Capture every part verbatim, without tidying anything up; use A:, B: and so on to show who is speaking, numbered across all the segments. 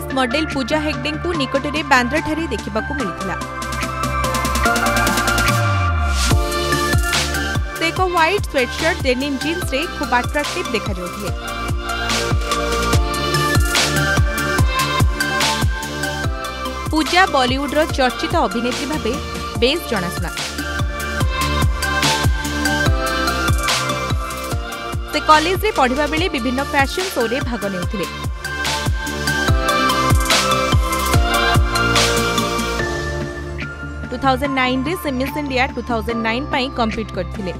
A: Model Pooja Hegde को निकटरे बांद्रा ठारे देखा मिलता। से एक व्हाइट स्वेटशर्ट डेनिम जीन्स रे खूब अट्रैक्टिव देखा जाउथिले। पूजा बॉलीवुड रो चर्चित अभिनेत्री भाबे बेस जनाशुना। से कॉलेज रे पढ़िबा बेले विभिन्न फैशन शो रे भाग नेउथिले। दो हज़ार नौ रे से मिस इंडिया दो हज़ार नौ पई कम्पीट करथिले।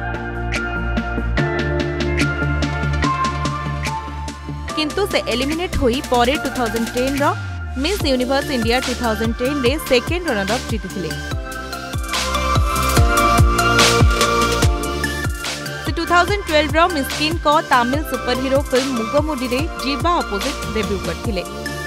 A: किंतु से एलिमिनेट होई परे दो हज़ार दस रो मिस यूनिवर्स इंडिया दो हज़ार दस रे सेकेंड रनर अप जीतिथिले। दो हज़ार बारह रो मिस्किन को Tamil superhero film Mugamoodi रे जीवा अपोजिट डेब्यू करथिले।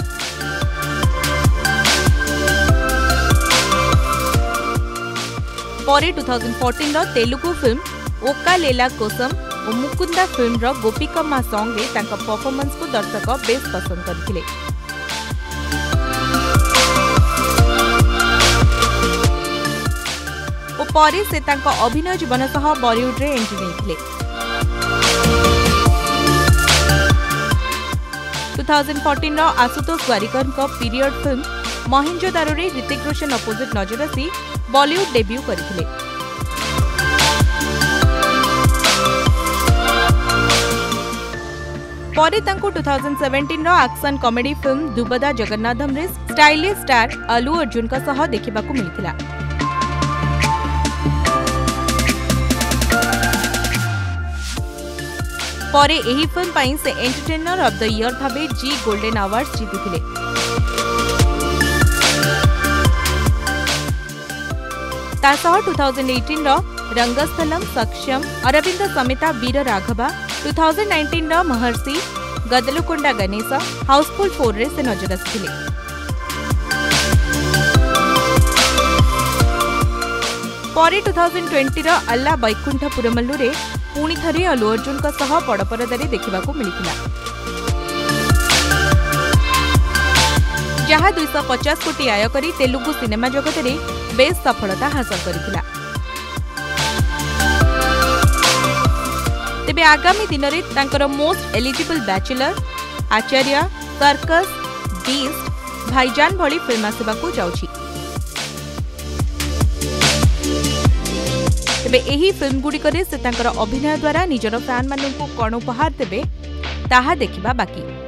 A: परे दो हज़ार चौदह रो तेलुगु फिल्म ओका लेला कोसम और मुकुंदा फिल्म रो गोपिकम्मा सॉन्ग रे तांका परफॉर्मेंस को दर्शक बेस पसंद करथिले। ओ परे से तांका अभिनय जीवन सह बॉलीवुड रे एंट्री नेथिले। दो हज़ार चौदह रो आशुतोष वारिकर को पीरियड फिल्म मोहिंजोदारो रे ऋतिक रोशन अपोजिट नजर आसी बॉलीवुड डेब्यू करथिले। परे तांको दो हज़ार सत्रह रो एक्शन कॉमेडी फिल्म दुबदा जगन्नाथम रे स्टाइलिश स्टार अल्लू अर्जुन का सह देखिबाकू मिलथिला। परे एही फिल्म पाई से एंटरटेनर ऑफ द ईयर भाबे जी गोल्डन अवार्ड जीतिथिले। तासह दो हज़ार अठारह रो रंगस्थलम सक्षम अरविंद समेता वीर राघवा दो हज़ार उन्नीस रो महर्षि गदलुकोंडा गणेश हाउसफुल फोर रे से नजर आसिथिले। परे दो हज़ार बीस रो अल्ला बैकुंठपुरमल्लू रे पुणी थरे अल्लू अर्जुन का सह बड़परदारे देखिबाकू मिलिथिला। जहाँ दो सौ पचास कोटी आय करी तेलुगु सिनेमा जगत रे बेस सफलता हासिल करिथिला। तेबे आगामी दिन रे तांकर Most Eligible Bachelor, Acharya, Cirkus, Beast, Bhaijaan भली फिल्म आसिबाकू जाउछि। तेबे एही फिल्म गुड़िकरे से तांकर अभिनय द्वारा निजर फैन माननकू कोन उपहार देबे ताहा देखिबा बाकी।